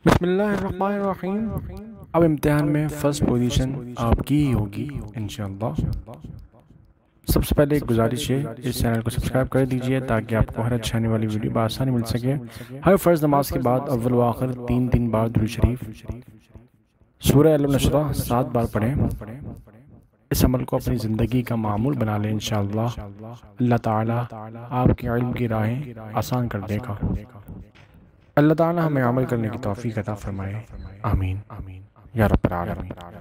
बिस्मिल्लाहिर्रहमानिर्रहीम। अब इम्तिहान में फ़र्स्ट पोजीशन आपकी ही होगी इंशाअल्लाह। सबसे पहले एक गुजारिश है, इस चैनल को सब्सक्राइब कर दीजिए ताकि आपको हर अच्छी आने वाली वीडियो बआसानी मिल सके। हर फ़र्ज़ नमाज के बाद अव्वल व आखिर तीन तीन बार दुरूद शरीफ सूरह अल नशरा 7 बार पढ़ें। इस अमल को अपनी ज़िंदगी का मामूल बना लें इंशाअल्लाह। अल्लाह ताला आपके इल्म की राहें आसान कर देगा। अल्लाह ताला हमें अमल करने की तौफीक अता फरमाए। आमीन या रब्बल आलमीन।